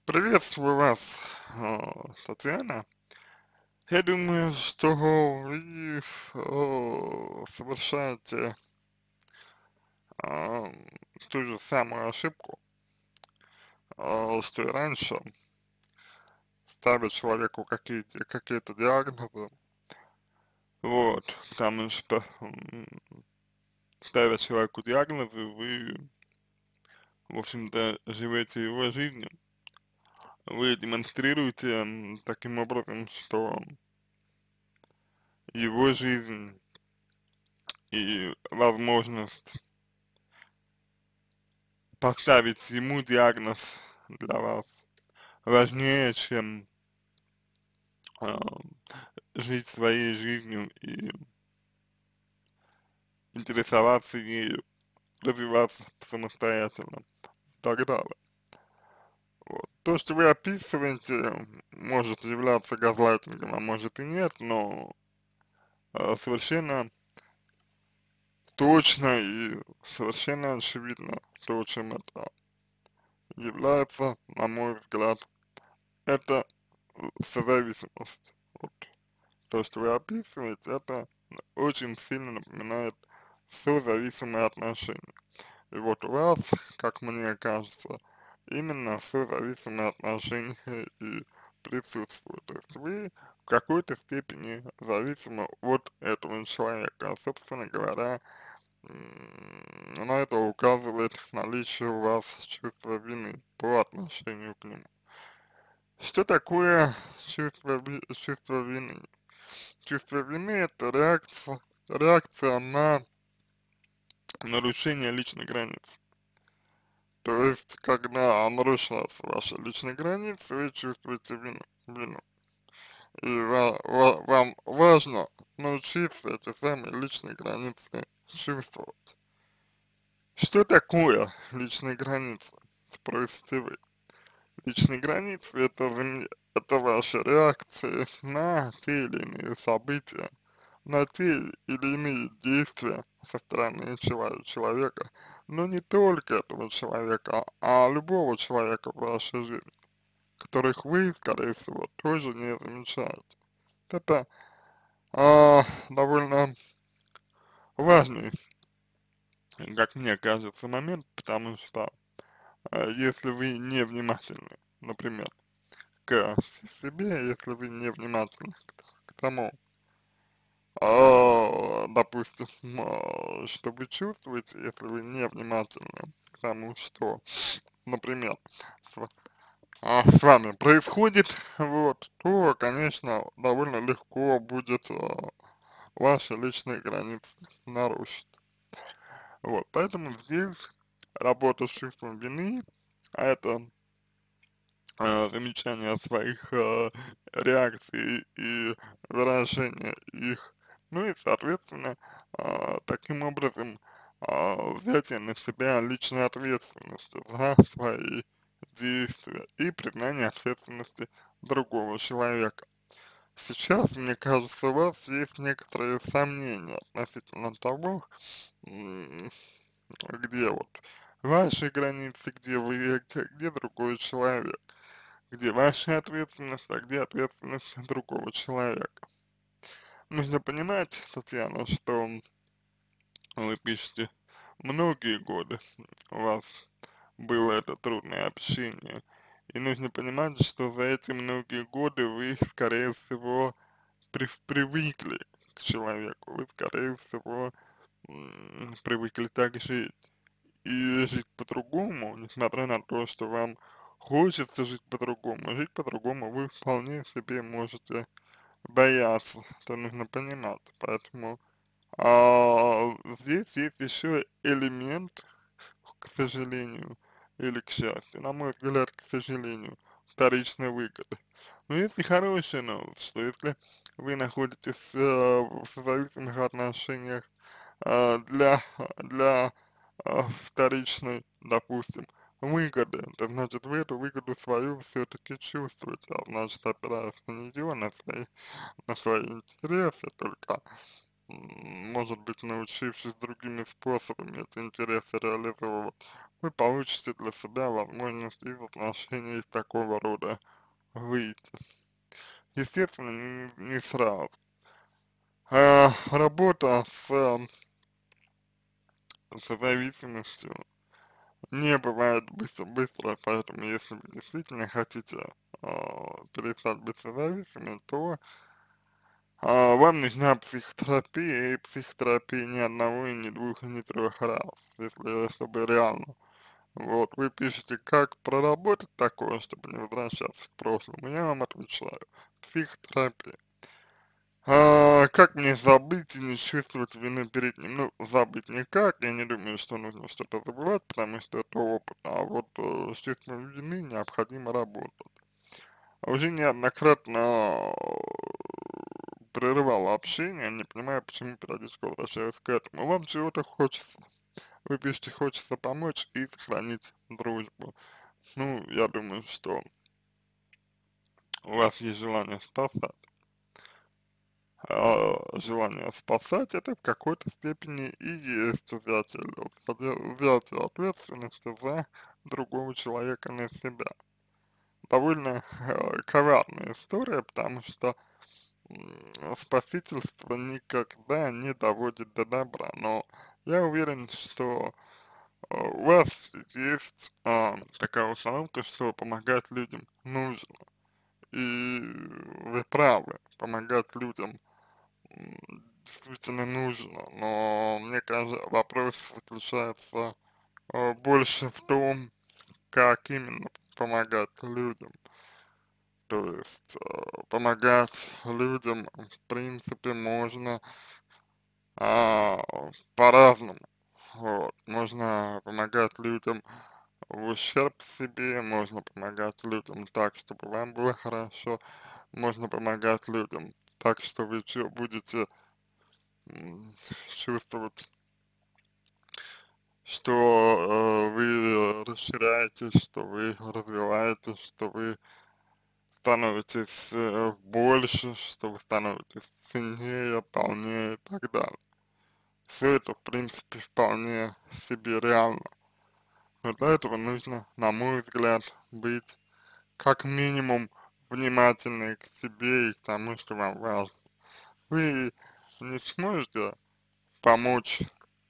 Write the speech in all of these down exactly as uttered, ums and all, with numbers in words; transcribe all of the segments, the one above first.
Приветствую вас, а, Татьяна. Я думаю, что вы э, совершаете а, ту же самую ошибку, а, что и раньше, ставя человеку какие-то какие-то диагнозы, вот, потому что м, ставя человеку диагнозы, вы, в общем-то, живете его жизнью, вы демонстрируете м, таким образом, что его жизнь и возможность поставить ему диагноз для вас важнее, чем а, жить своей жизнью и интересоваться ею, развиваться самостоятельно и так далее. Вот. То, что вы описываете, может являться газлайтингом, а может и нет, но а, совершенно точно и совершенно очевидно то, чем это является, на мой взгляд, это созависимость. Вот. То, что вы описываете, это очень сильно напоминает созависимые отношения. И вот у вас, как мне кажется, именно созависимые отношения и присутствуют. То есть вы в какой-то степени зависимы от этого человека. А, собственно говоря, м, на это указывает наличие у вас чувства вины по отношению к нему. Что такое чувство, ви- чувство вины? Чувство вины — это реакция, реакция на нарушение личной границы. То есть, когда нарушаются ваши личные границы, вы чувствуете вину. вину. И ва- ва- вам важно научиться эти самые личные границы чувствовать. Что такое личные границы? Спросите вы. Личные границы — это, взаим- это ваши реакции на те или иные события, на те или иные действия со стороны чело- человека, но не только этого человека, а любого человека в вашей жизни, которых вы, скорее всего, тоже не замечаете. Это а, довольно важный, как мне кажется, момент, потому что а, если вы не внимательны, например, к себе, если вы не внимательны к, к тому, а, допустим, а, что вы чувствуете, если вы не внимательны к тому, что, например, с, ва- а, с вами происходит, вот, то, конечно, довольно легко будет а, ваши личные границы нарушить. Вот, поэтому здесь работа с чувством вины, а это а, замечание своих а, реакций и выражение их, ну и, соответственно, а, таким образом а, взятие на себя личной ответственности за свои действия и признание ответственности другого человека. Сейчас, мне кажется, у вас есть некоторые сомнения относительно того, м, где вот ваши границы, где вы, где, где другой человек, где ваша ответственность, а где ответственность другого человека. Нужно понимать, Татьяна, что вы пишете многие годы, у вас было это трудное общение, и нужно понимать, что за эти многие годы вы, скорее всего, при, привыкли к человеку, вы, скорее всего, м, привыкли так жить. И жить по-другому, несмотря на то, что вам хочется жить по-другому, жить по-другому вы вполне себе можете бояться, это нужно понимать. Поэтому а, здесь есть еще элемент, к сожалению, или к счастью, на мой взгляд, к сожалению, вторичной выгоды. Но есть и хорошая новость, что если вы находитесь э, в созависимых отношениях э, для, для э, вторичной, допустим, выгоды, это значит вы эту выгоду свою все-таки чувствуете, а значит, опираясь на нее, на свои, на свои интересы только, м, может быть, научившись другими способами эти интересы реализовывать, вы получите для себя возможность из отношений такого рода выйти. Естественно, не, не сразу. А, работа с, э, с зависимостью не бывает быстро, быстро, поэтому если вы действительно хотите а, перестать быть созависимым, то а, вам нужна психотерапия, и психотерапия ни одного, и ни двух, и ни трех раз, если, чтобы реально. Вот, вы пишете, как проработать такое, чтобы не возвращаться к прошлому, я вам отвечаю, психотерапия. А, как мне забыть и не чувствовать вины перед ним? Ну, забыть никак, я не думаю, что нужно что-то забывать, потому что это опыт, а вот э, с чувством вины необходимо работать. Уже неоднократно прерывал общение, не понимаю, почему периодически возвращаюсь к этому. Вам чего-то хочется. Вы пишете, хочется помочь и сохранить дружбу. Ну, я думаю, что у вас есть желание спасать. А, желание спасать, это в какой-то степени и есть взятие, взятие взятие ответственности за другого человека на себя. Довольно э, коварная история, потому что м, спасительство никогда не доводит до добра, но я уверен, что э, у вас есть а, такая установка, что помогать людям нужно, и вы правы, помогать людям м, действительно нужно, но мне кажется, вопрос заключается э, больше в том, как именно помогать людям. То есть э, помогать людям, в принципе, можно а, по-разному. Вот. Можно помогать людям в ущерб себе, можно помогать людям так, чтобы вам было хорошо, можно помогать людям так, что вы чё- будете м, чувствовать, что э, вы расширяетесь, что вы развиваетесь, что вы становитесь э, больше, что вы становитесь сильнее, полнее и так далее. Все это, в принципе, вполне себе реально. Но для этого нужно, на мой взгляд, быть как минимум внимательны к себе и к тому, что вам важно. Вы не сможете помочь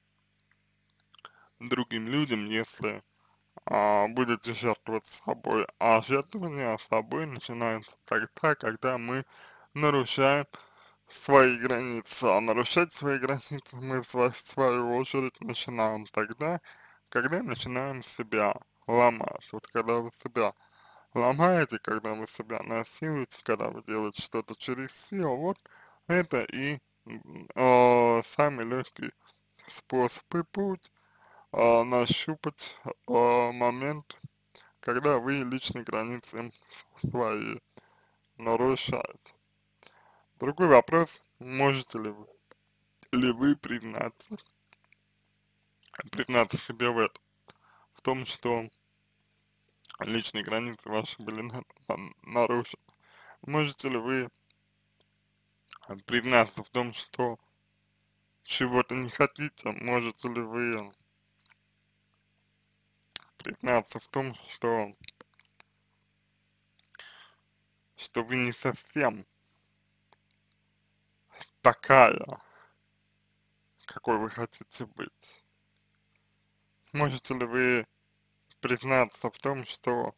другим людям, если а, будете жертвовать собой, а жертвование собой начинается тогда, когда мы нарушаем свои границы, а нарушать свои границы мы в свою, в свою очередь начинаем тогда, когда начинаем себя ломать. Вот когда вы себя ломаете, когда вы себя насилуете, когда вы делаете что-то через силу, вот это и м, э, самый легкий способ и путь э, нащупать э, момент, когда вы личные границы свои нарушаете. Другой вопрос, можете ли вы, ли вы признаться, признаться себе в этом, в том, что личные границы ваши были на, на- нарушены. Можете ли вы признаться в том, что чего-то не хотите, можете ли вы признаться в том, что, что вы не совсем такая, какой вы хотите быть? Можете ли вы признаться в том, что,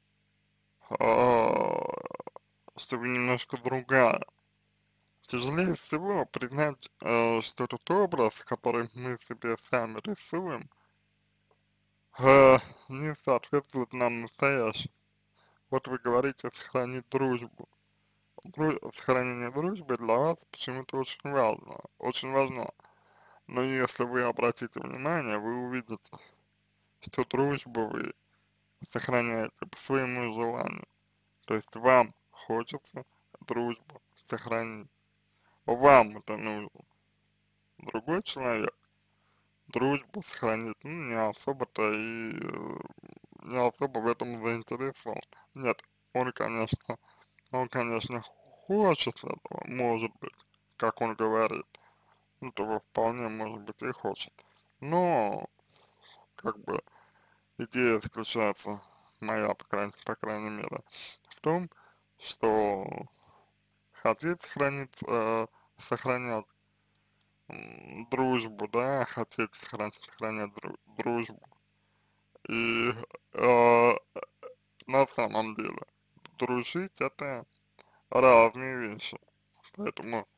э, что вы немножко другая? Тяжелее всего признать, э, что тот образ, который мы себе сами рисуем, э, не соответствует нам настоящему. Вот вы говорите сохранить дружбу. Дру- сохранение дружбы для вас почему-то очень важно, очень важно. Но если вы обратите внимание, вы увидите, что дружбу вы сохраняете по своему желанию. То есть вам хочется дружбу сохранить. Вам это нужно. Другой человек дружбу сохранить, ну, не особо-то и э, не особо в этом заинтересован. Нет, он, конечно, он, конечно, хочет этого, может быть, как он говорит, этого вполне может быть и хочет. Но, как бы, идея заключается, моя, по крайней, по крайней мере, в том, что хотеть сохранить, э, сохранять м, дружбу, да, хотеть сохранять, сохранять дру- дружбу. И э, на самом деле дружить это разные вещи. Поэтому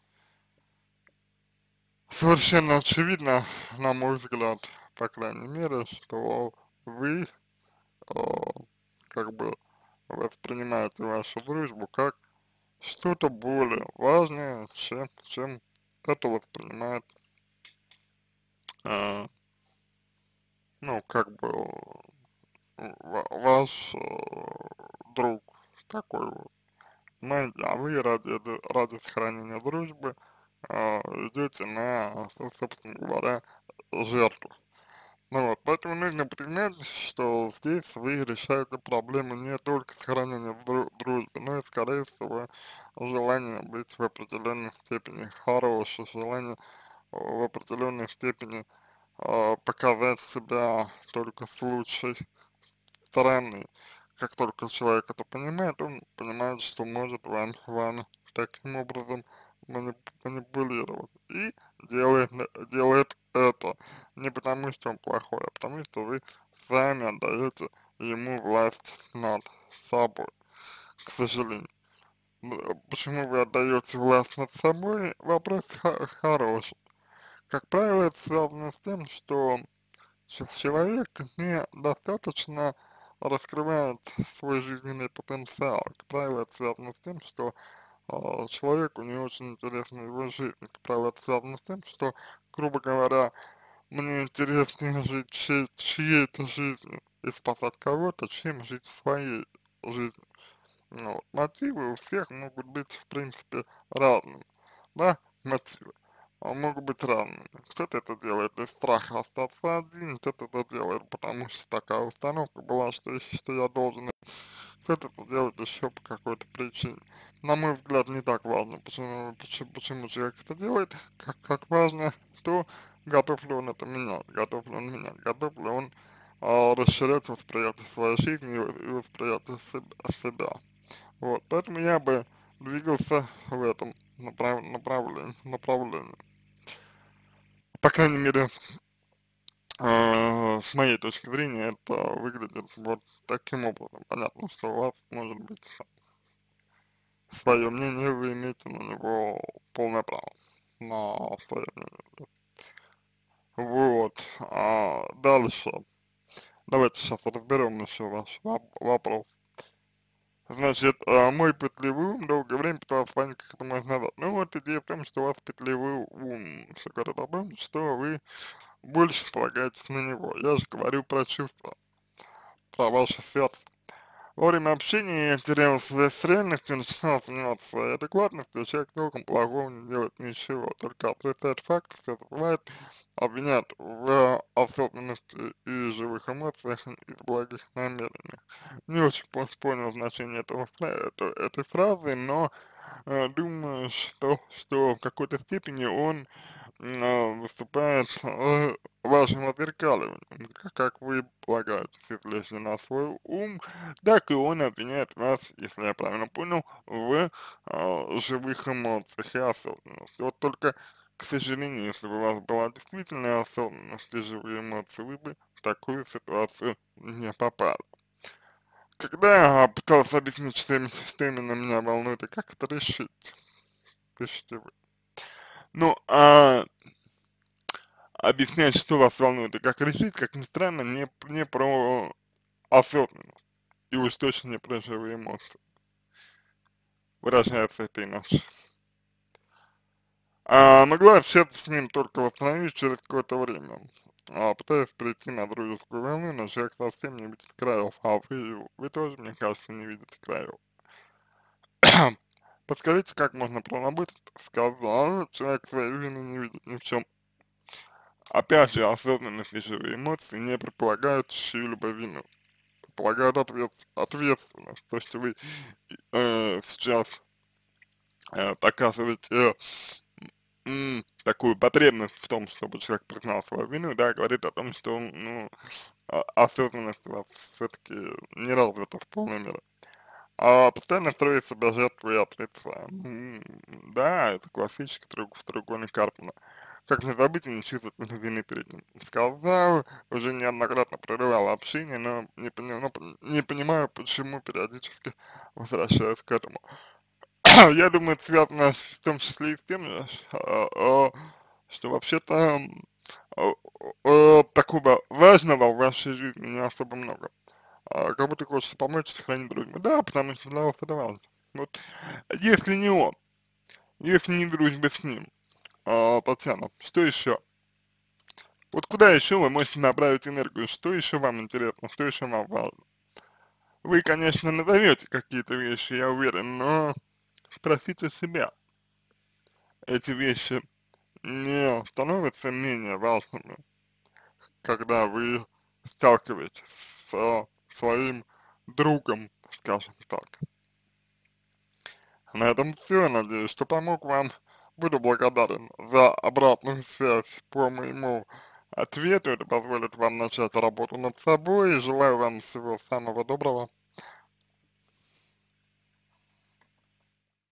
совершенно очевидно, на мой взгляд, по крайней мере, что вы э, как бы воспринимаете вашу дружбу как что-то более важное, чем, чем это воспринимает, э, ну, как бы ва- ваш э, друг такой вот. Знаете, а вы ради, этой- ради сохранения дружбы э, идете на, со- собственно говоря, жертву. Ну вот, поэтому нужно принять, что здесь вы решаете проблему не только сохранения дру дружбы, но и, скорее всего, желание быть в определенной степени хорошим, желание в определенной степени э, показать себя только с лучшей стороны. Как только человек это понимает, он понимает, что может вами, вами таким образом манip манипулировать. И делает, делает это не потому, что он плохой, а потому, что вы сами отдаете ему власть над собой, к сожалению. М, Почему вы отдаете власть над собой? Вопрос х- хороший. Как правило, это связано с тем, что Че- человек недостаточно раскрывает свой жизненный потенциал. Как правило, это связано с тем, что э, человеку не очень интересна его жизнь. Как правило, это связано с тем, что, грубо говоря, мне интереснее жить чьей- чьей-то жизнью и спасать кого-то, чем жить своей жизнью. Ну, вот. Мотивы у всех могут быть, в принципе, разными, да, мотивы а, могут быть разными. Кто-то это делает из страха остаться один, кто-то это делает, потому что такая установка была, что, я- что я должен, кто-то это делает еще по какой-то причине. На мой взгляд, не так важно, почему, почему, почему человек это делает, как, как важно то, готов ли он это менять, готов ли он менять, готов ли он а, расширять восприятие своей жизни и, и восприятие себ- себя. Вот, поэтому я бы двигался в этом направ направлении, направлении. По крайней мере, э, с моей точки зрения, это выглядит вот таким образом. Понятно, что у вас может быть свое мнение, вы имеете на него полное право, на свое мнение. Вот, а дальше, давайте сейчас разберем еще ваш воп- вопрос. Значит, а, мой пытливый ум долгое время пытался понять, как это можно назвать. Ну вот идея в том, что у вас пытливый ум, все говорит о том, что вы больше полагаетесь на него. Я же говорю про чувства, про ваше сердце. Во время общения я терял связь с реальностью, начинал сомневаться в своей адекватности, человек толком плохого не делает ничего, только отрицает факты, все забывает, обвинят в осознанности и живых эмоциях и в благих намерениях. Не очень по- понял значение этого, фра- это- этой фразы, но э, думаю, что, что в какой-то степени он м, а, выступает э, вашим отзеркаливанием, как, как вы полагаетесь, если на свой ум, так и он обвиняет вас, если я правильно понял, в а, живых эмоциях и осознанности. Вот только, к сожалению, если бы у вас была действительно осознанность и живые эмоции, вы бы в такую ситуацию не попали. Когда я пытался объяснить, что, им- что именно меня волнует и как это решить, пишите вы. Ну, а объяснять, что вас волнует и как решить, как ни странно, не, не про осознанность. И уж точно не про живые эмоции. Выражается это иначе. А могла общаться с ним только восстановить через какое-то время. А, пытаясь перейти на дружескую волну, но человек совсем не видит краев, а вы, вы тоже, мне кажется, не видите краев. Подскажите, как можно проработать, сказал, человек своей вины не видит ни в чем. Опять же, осознанность и живые эмоции не предполагают чью-либо вину, предполагают ответ, ответственность. То, что вы э, сейчас э, показываете, м, такую потребность в том, чтобы человек признал свою вину, да, говорит о том, что, ну, а- осознанность у вас все-таки не развита в полной мере. А постоянно строить себя жертву и отрицание. М, Да, это классический треуг- треугольник Карпмана. Как не забыть и не чувствовать вины перед ним. Сказал, уже неоднократно прерывал общение, но не, пони- ну, п- не понимаю, почему периодически возвращаюсь к этому. Я думаю, это связано с- в том числе и с тем, э, ш- а, а, что вообще-то м, а, а, такого важного в вашей жизни не особо много. А, как будто хочется помочь, сохранить дружбу. Да, потому что для вас это важно. Вот, если не он, если не дружба с ним, а, Татьяна, что еще? Вот куда еще вы можете направить энергию? Что еще вам интересно? Что еще вам важно? Вы, конечно, назовете какие-то вещи, я уверен, но спросите себя, эти вещи не становятся менее важными, когда вы сталкиваетесь с своим другом, скажем так. На этом все. Надеюсь, что помог вам. Буду благодарен за обратную связь по моему ответу. Это позволит вам начать работу над собой. Желаю вам всего самого доброго.